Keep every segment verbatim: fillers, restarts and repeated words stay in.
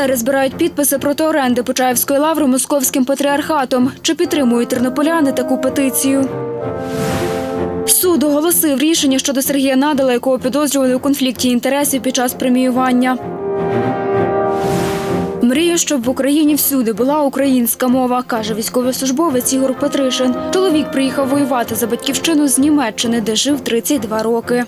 волонтери збирають підписи проти оренди Почаївської лаври Московським патріархатом. Чи підтримують тернополяни таку петицію? Суд оголосив рішення щодо Сергія Надала, якого підозрювали у конфлікті інтересів під час преміювання. Мрію, щоб в Україні всюди була українська мова, каже військовослужбовець Ігор Петришин. Чоловік приїхав воювати за батьківщину з Німеччини, де жив тридцять два роки.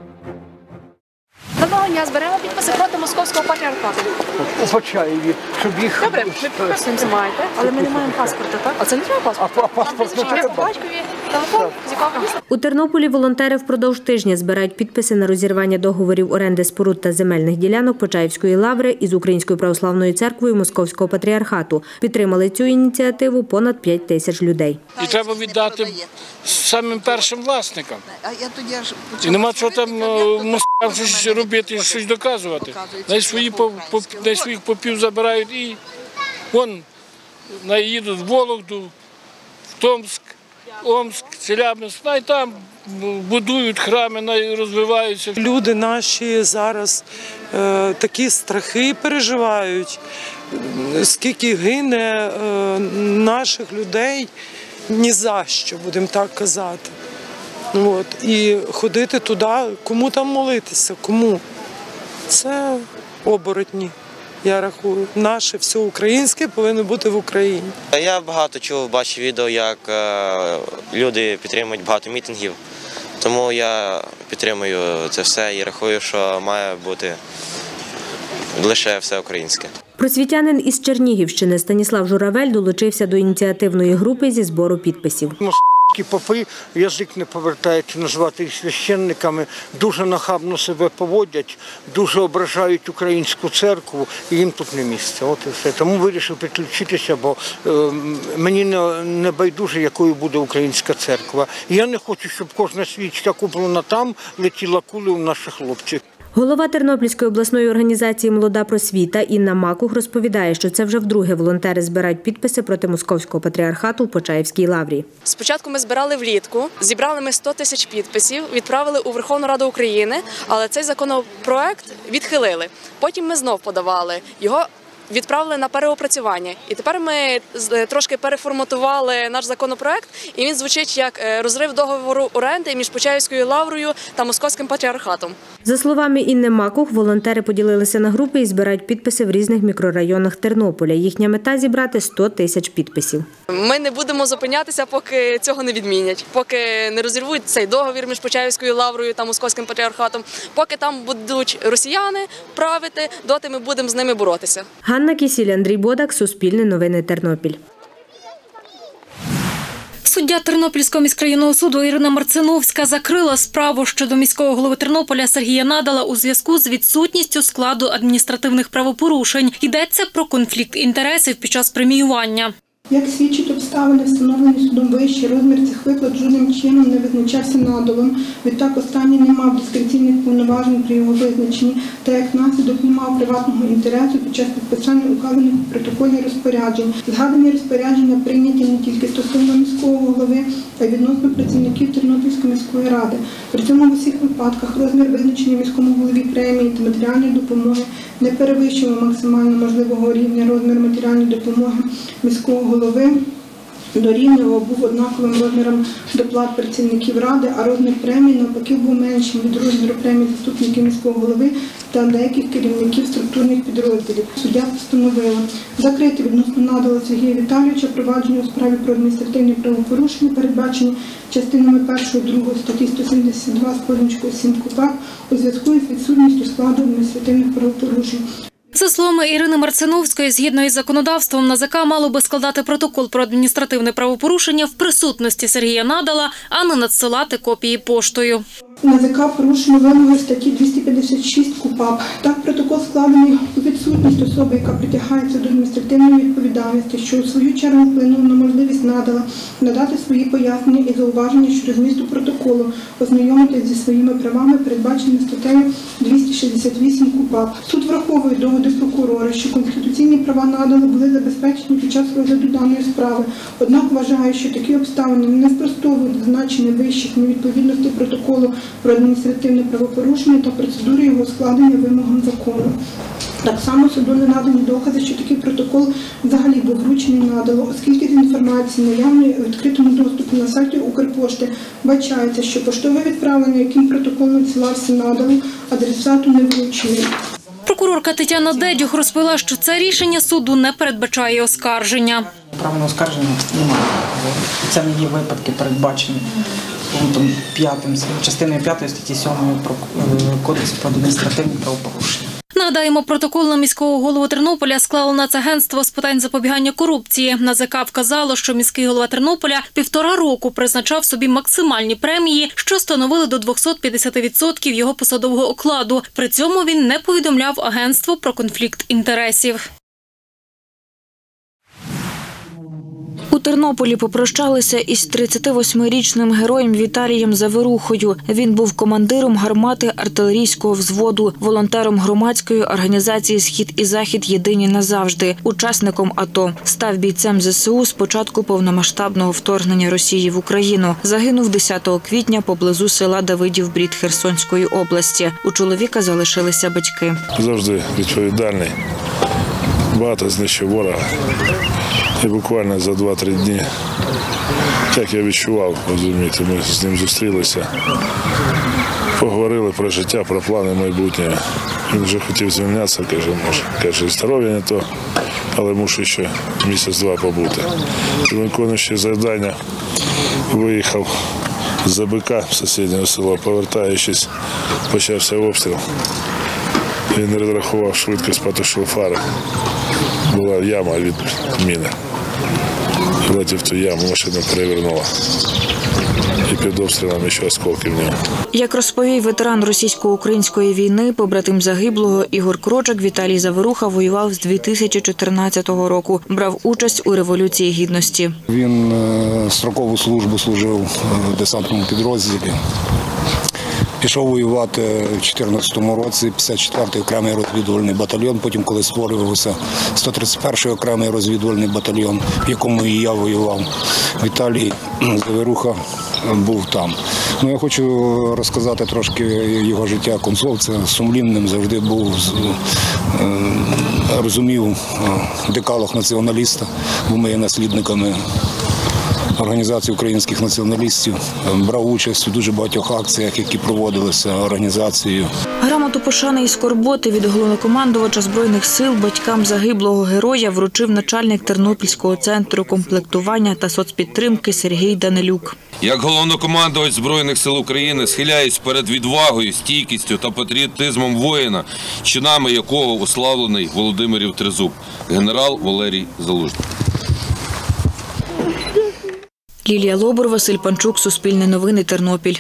Доброго дня, зберемо підписи проти Московського патріархату. У Почаєві, щоб їх... Добре, ви підписуємося маєте, але ми не маємо паспорта, так? А це не треба паспорт? А паспорт не треба? Батькові, телефон, з якого міста? У Тернополі волонтери впродовж тижня збирають підписи на розірвання договорів оренди споруд та земельних ділянок Почаївської лаври із Українською православною церквою Московського патріархату. Підтримали цю ініціативу понад п'ять тисяч людей. І треба віддати самим першим власникам. І нема чого там москалям щось робити, щось доказувати. Най свої, най своїх попів забирають і вон їдуть в Вологду, в Томськ, Омськ, Челябинськ, най там будують храми, най розвиваються. Люди наші зараз е, такі страхи переживають, скільки гине е, наших людей, ні за що, будемо так казати. От. І ходити туди, кому там молитися, кому? Це оборотні, я рахую. Наше все українське повинно бути в Україні. Я багато чув, бачив відео, як люди підтримують багато мітингів. Тому я підтримую це все і рахую, що має бути лише все українське. Просвітянин із Чернігівщини Станіслав Журавель долучився до ініціативної групи зі збору підписів. Попи, язик не повертається назвати їх священниками, дуже нахабно себе поводять, дуже ображають українську церкву, і їм тут не місце. От і все. Тому вирішив підключитися, бо е, мені не, не байдуже, якою буде українська церква. Я не хочу, щоб кожна свічка куплена там летіла кулею в наших хлопців. Голова Тернопільської обласної організації «Молода просвіта» Інна Макух розповідає, що це вже вдруге волонтери збирають підписи проти Московського патріархату в Почаївській лаврі. Спочатку ми збирали влітку, зібрали ми сто тисяч підписів, відправили у Верховну Раду України, але цей законопроект відхилили. Потім ми знов подавали його. Відправили на переопрацювання. І тепер ми трошки переформатували наш законопроект, і він звучить як розрив договору оренди між Почаївською лаврою та Московським патріархатом. За словами Інни Макух, волонтери поділилися на групи і збирають підписи в різних мікрорайонах Тернополя. Їхня мета – зібрати сто тисяч підписів. Ми не будемо зупинятися, поки цього не відмінять, поки не розірвуть цей договір між Почаївською лаврою та Московським патріархатом, поки там будуть росіяни правити, доти ми будемо з ними боротися. Ганна Кісіль, Андрій Бодак, Суспільне новини, Тернопіль. Суддя Тернопільського міськрайонного суду Ірина Марциновська закрила справу щодо міського голови Тернополя Сергія Надала у зв'язку з відсутністю складу адміністративних правопорушень. Йдеться про конфлікт інтересів під час преміювання. Як свідчать обставини, встановлені судом вище, розмір цих виплат жодним чином не визначався Надалом. Відтак останній не мав дискреційних повноважень при його визначенні, та як наслідок не мав приватного інтересу під час підписання указаних у протоколі розпоряджень. Згадані розпорядження прийняті не тільки стосовно міського голови, а й відносно працівників Тернопільської міської ради. При цьому в усіх випадках розмір визначення міському голові премії та матеріальної допомоги не перевищував максимально можливого рівня. Розмір матеріальної допомоги міського голови дорівнював був однаковим розміром доплат працівників ради, а розмір премії навпаки був меншим від розміру премії заступників міського голови та деяких керівників структурних підрозділів. Суддя постановила закрити відносно Надала Сергія Віталійовича провадження у справі про адміністративні правопорушення, передбачені частинами першої другої статті сто сімдесят два з позначкою сім КУпАП у зв'язку із відсутністю складу адміністративних правопорушень. За словами Ірини Марциновської, згідно із законодавством, НАЗК мало би складати протокол про адміністративне правопорушення в присутності Сергія Надала, а не надсилати копії поштою. НАЗК порушено вимоги статті двісті п'ятдесят шість КУпАП. Так, протокол складений у відсутність особи, яка притягається до адміністративної відповідальності, що у свою чергу вплинуло на можливість Надала надати свої пояснення і зауваження щодо змісту протоколу, ознайомитись зі своїми правами, передбаченими статтею двісті шістдесят вісім КУпАП. Суд враховує доводи прокурора, що конституційні права Надала були забезпечені під час розгляду даної справи, однак вважає, що такі обставини не спростовують зазначення вищих невідповідностей протоколу про адміністративне правопорушення та процедури його складення вимогам закону. Так само суду не надані докази, що такий протокол взагалі був вручений надало, оскільки з інформації наявної у відкритому доступі на сайті Укрпошти бачається, що поштове відправлення, яким протокол надсилався надало, адресату не вручений. Прокурорка Тетяна Дедюх розповіла, що це рішення суду не передбачає оскарження. Права на оскарження немає. Це не є випадки, передбачені пунктом п'ятим, частиною п'ятої статті сьомої Кодексу про адміністративні правопорушення. Нагадаємо, протокол на міського голову Тернополя склало Нацагентство з питань запобігання корупції. НАЗК вказало, що міський голова Тернополя півтора року призначав собі максимальні премії, що становили до двохсот п'ятдесяти відсотків його посадового окладу. При цьому він не повідомляв агентству про конфлікт інтересів. У Тернополі попрощалися із тридцятивосьмирічним героєм Віталієм Заверухою. Він був командиром гармати артилерійського взводу, волонтером громадської організації «Схід і Захід. Єдині назавжди», учасником АТО. Став бійцем ЗСУ з початку повномасштабного вторгнення Росії в Україну. Загинув десятого квітня поблизу села Давидів-Брід Херсонської області. У чоловіка залишилися батьки. Завжди відповідальний, багато знищив ворога. І буквально за два-три дні, як я відчував, розумієте, ми з ним зустрілися, поговорили про життя, про плани майбутнього. Він вже хотів звільнятися, каже, може, каже, здоров'я не то, але мушу ще місяць-два побути. Виконуючи завдання, виїхав з Забика в сусіднє село, повертаючись, почався обстріл. Він не розрахував швидкість, потушив фари. Була яма від міни. Влетів в ту яму, машину перевернула. І під обстрілом ще осколки в нього. Як розповів ветеран російсько-української війни, побратим загиблого Ігор Крочик, Віталій Заверуха воював з дві тисячі чотирнадцятого року. Брав участь у Революції Гідності. Він строкову службу служив в десантному підрозділі. Пішов воювати в дві тисячі чотирнадцятому році, п'ятдесят четвертий окремий розвідувальний батальйон, потім, коли створювався сто тридцять перший окремий розвідувальний батальйон, в якому і я воював, Віталій Заверуха був там. Ну, я хочу розказати трошки його життя концовця. Сумлінним завжди був, розумів декалог націоналіста, бо ми є наслідниками Організації українських націоналістів, брав участь у дуже багатьох акціях, які проводилися організацією. Грамоту пошани і скорботи від головнокомандувача Збройних сил батькам загиблого героя вручив начальник Тернопільського центру комплектування та соцпідтримки Сергій Данилюк. Як головнокомандувач Збройних сил України схиляюсь перед відвагою, стійкістю та патріотизмом воїна, чинами якого уславлений Володимирів Тризуб, генерал Валерій Залужний. Лілія Лобур, Василь Панчук, Суспільне новини, Тернопіль.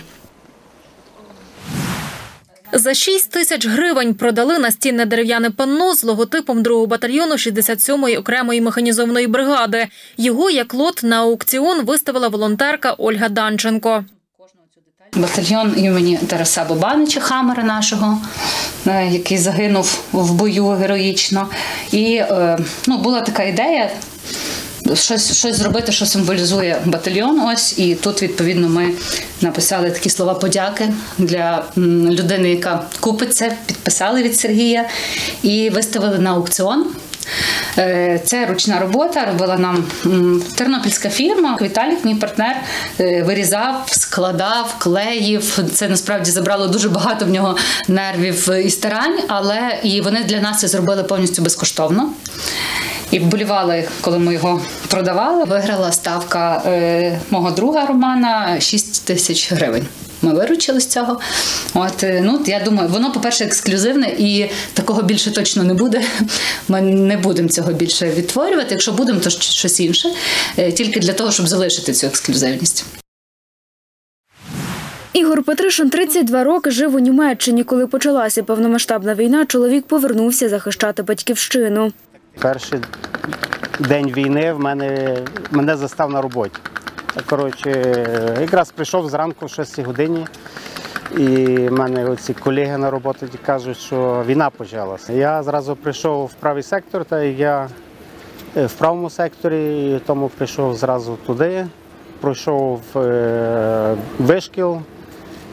За шість тисяч гривень продали настінне дерев'яне панно з логотипом другого батальйону шістдесят сьомої окремої механізованої бригади. Його як лот на аукціон виставила волонтерка Ольга Данченко. Батальйон імені Тараса Бабанича, Хамера нашого, який загинув в бою героїчно. І ну, була така ідея щось, щось зробити, що символізує батальйон. Ось, і тут, відповідно, ми написали такі слова подяки для людини, яка купить це, підписали від Сергія і виставили на аукціон. Це ручна робота, робила нам тернопільська фірма. Віталік, мій партнер, вирізав, складав, клеїв. Це насправді забрало дуже багато в нього нервів і старань, але і вони для нас це зробили повністю безкоштовно. І вболівали, коли ми його продавали. Виграла ставка е, мого друга Романа шість тисяч гривень. Ми виручили з цього. От, ну, я думаю, воно, по-перше, ексклюзивне і такого більше точно не буде. Ми не будемо цього більше відтворювати. Якщо будемо, то щось інше. Тільки для того, щоб залишити цю ексклюзивність. Ігор Петришин тридцять два роки жив у Німеччині. Коли почалася повномасштабна війна, чоловік повернувся захищати батьківщину. Перший день війни в мене, мене застав на роботі. Коротше, якраз прийшов зранку в шостій годині, і в мене оці колеги на роботі кажуть, що війна почалася. Я зразу прийшов в правий сектор, та я в правому секторі, і тому прийшов зразу туди, пройшов вишкіл,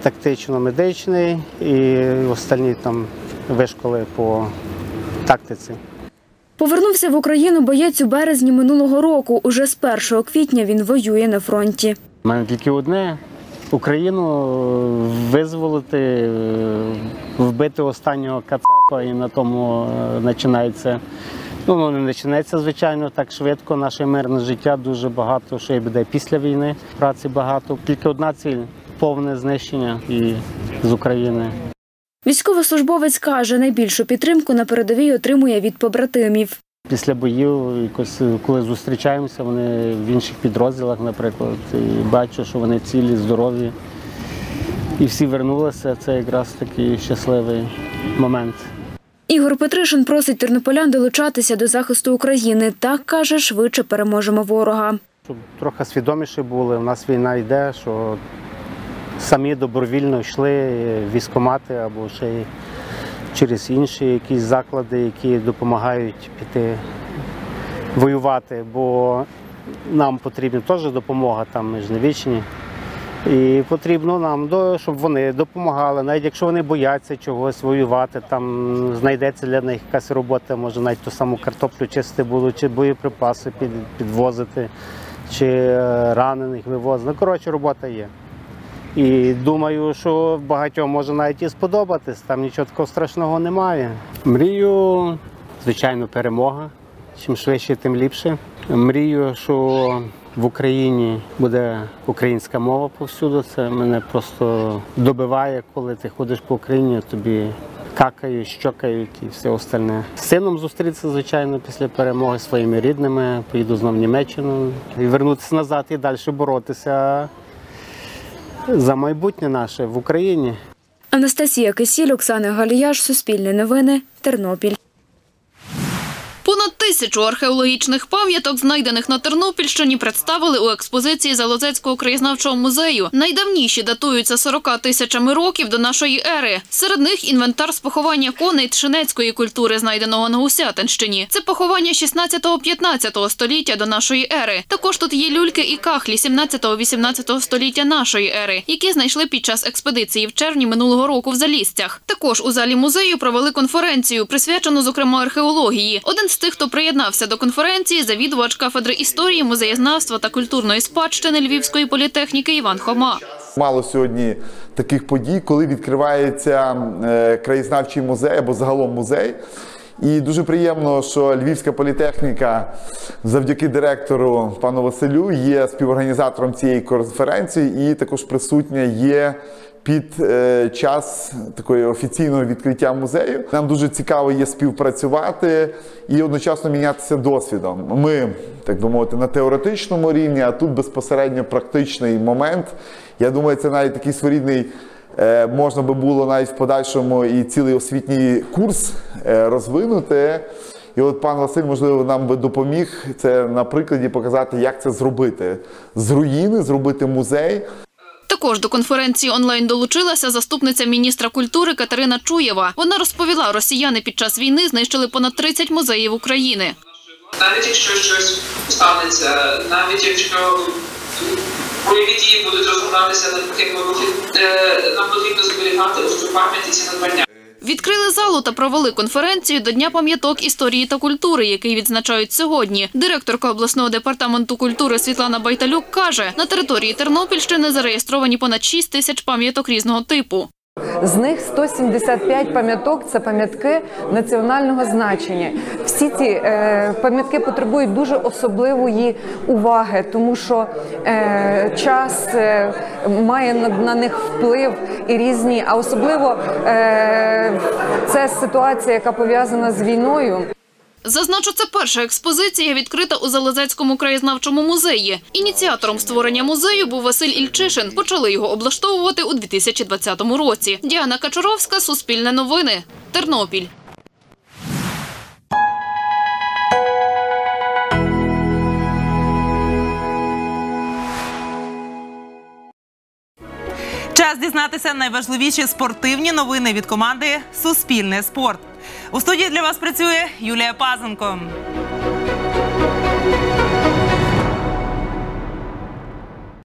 тактично-медичний і остальні там вишколи по тактиці. Повернувся в Україну боєць у березні минулого року. Уже з першого квітня він воює на фронті. У мене тільки одне – Україну визволити, вбити останнього кацапа, і на тому починається. Ну, воно не починається, звичайно, так швидко. Наше мирне життя дуже багато, що й буде після війни. Праці багато. Тільки одна ціль – повне знищення і з України. Військовослужбовець каже, найбільшу підтримку на передовій отримує від побратимів. Після боїв, якось, коли зустрічаємося, вони в інших підрозділах, наприклад, і бачу, що вони цілі, здорові. І всі вернулися, це якраз такий щасливий момент. Ігор Петришин просить тернополян долучатися до захисту України. Так, каже, швидше переможемо ворога. Щоб трохи свідоміше були, у нас війна йде, що самі добровільно йшли в військкомати або ще й через інші якісь заклади, які допомагають піти воювати, бо нам потрібна теж допомога, там ми ж не вічні. І потрібно нам, щоб вони допомагали, навіть якщо вони бояться чогось воювати, там знайдеться для них якась робота, може навіть ту саму картоплю чистити будуть, чи боєприпаси підвозити, чи ранених вивозити. Ну, коротше, робота є. І думаю, що багатьом може навіть і сподобатись, там нічого такого страшного немає. Мрію, звичайно, перемога. Чим швидше, тим ліпше. Мрію, що в Україні буде українська мова повсюди. Це мене просто добиває, коли ти ходиш по Україні, тобі какають, щокають і все остальне. З сином зустрітися, звичайно, після перемоги, своїми рідними, поїду знову в Німеччину і вернутися назад і далі боротися за майбутнє наше в Україні. Анастасія Кисіль, Оксана Галіяш, Суспільне новини, Тернопіль. Понад тисячу археологічних пам'яток, знайдених на Тернопільщині, представили у експозиції Залозецького краєзнавчого музею. Найдавніші датуються сорока тисячами років до нашої ери. Серед них інвентар з поховання коней тшинецької культури, знайденого на Гусятинщині. Це поховання шістнадцятого-п'ятнадцятого століття до нашої ери. Також тут є люльки і кахлі сімнадцятого-вісімнадцятого століття нашої ери, які знайшли під час експедиції в червні минулого року в Залістях. Також у залі музею провели конференцію, присвячену, зокрема, археології. Один з тих, хто приєднався до конференції, завідувач кафедри історії, музеєзнавства та культурної спадщини Львівської політехніки Іван Хома. Мало сьогодні таких подій, коли відкривається краєзнавчий музей або загалом музей. І дуже приємно, що Львівська політехніка завдяки директору пану Василю є співорганізатором цієї конференції і також присутня є під е, час такої офіційного відкриття музею. Нам дуже цікаво є співпрацювати і одночасно мінятися досвідом. Ми, так би мовити, на теоретичному рівні, а тут безпосередньо практичний момент. Я думаю, це навіть такий своєрідний, е, можна би було навіть в подальшому і цілий освітній курс е, розвинути. І от пан Василь, можливо, нам би допоміг це на прикладі показати, як це зробити. З руїни зробити музей. Також до конференції онлайн долучилася заступниця міністра культури Катерина Чуєва. Вона розповіла, росіяни під час війни знищили понад тридцять музеїв України. Навіть якщо щось станеться, навіть якщо бойові дії будуть розгортатися над такими, нам потрібно зберігати ось пам'ять і ці надбання. Відкрили залу та провели конференцію до Дня пам'яток історії та культури, який відзначають сьогодні. Директорка обласного департаменту культури Світлана Байталюк каже, на території Тернопільщини зареєстровані понад шість тисяч пам'яток різного типу. З них сто сімдесят п'ять пам'яток – це пам'ятки національного значення. Всі ці е, пам'ятки потребують дуже особливої уваги, тому що е, час е, має на, на них вплив і різні, а особливо е, це ситуація, яка пов'язана з війною. Зазначу, це перша експозиція, відкрита у Залозецькому краєзнавчому музеї. Ініціатором створення музею був Василь Ільчишин. Почали його облаштовувати у дві тисячі двадцятому році. Діана Качуровська, Суспільне новини, Тернопіль. Час дізнатися найважливіші спортивні новини від команди «Суспільне спорт». У студії для вас працює Юлія Пазенко.